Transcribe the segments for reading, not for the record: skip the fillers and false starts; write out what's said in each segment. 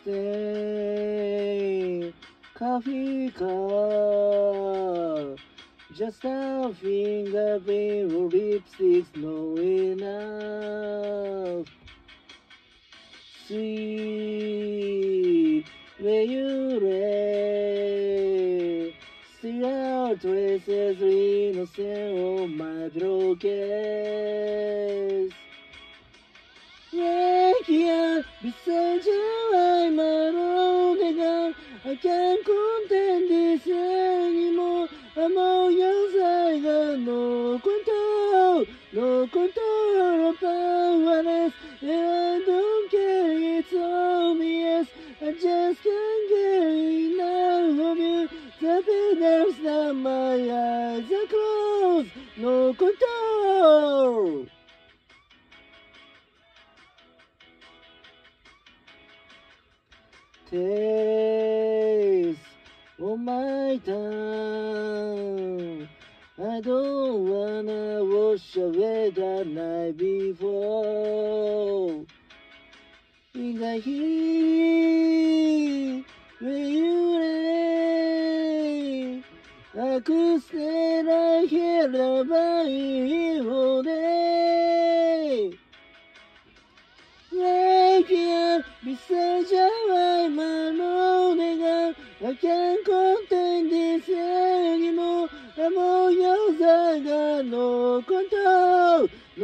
Stay, coffee cup, just a fingerprint or lipstick's no enough. Sweet, where you lay, still out traces innocent of my brokenness. 얘기야 비싸지 I'm alone 내가 I can't contain this anymore I'm all yours I got no control powerless and I don't care it's obvious I just can't get enough of you the feathers that my eyes are closed no control. Taste of my tongue. I don't wanna wash away the night before. In the heat where you lay, I could stay right here by you all day. Here beside you, I'm alone again. I can't contain this anymore. I'm all yours. I got no control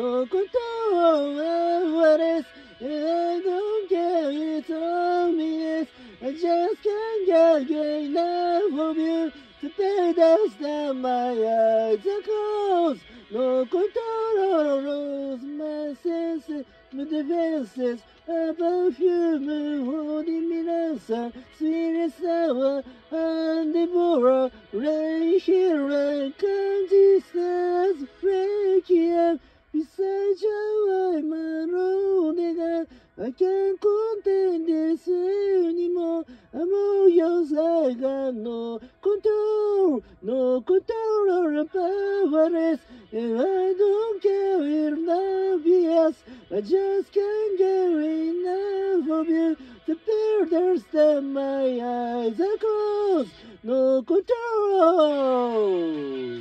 over this. I don't care. It's obvious. I just can't get enough of you. The paradise that my eyes are closed. No control over my senses. My defenses, a perfume holding me closer, sweet and sour, and devourer, right here I can't distance, breaking up beside you, I'm alone again. I can't contain this anymore. I'm all yours, I got no control or powerless, and I don't care if love is. I just can't get enough of you. The borders that my eyes are closed. No control.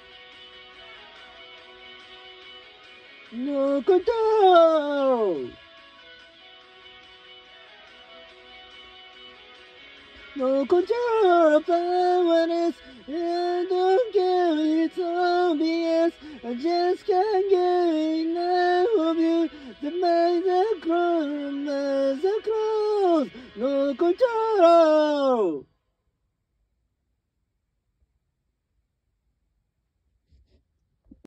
No control. No control, powerless, I don't care, it's obvious. I just can't get enough of you. The minds are closed, no control.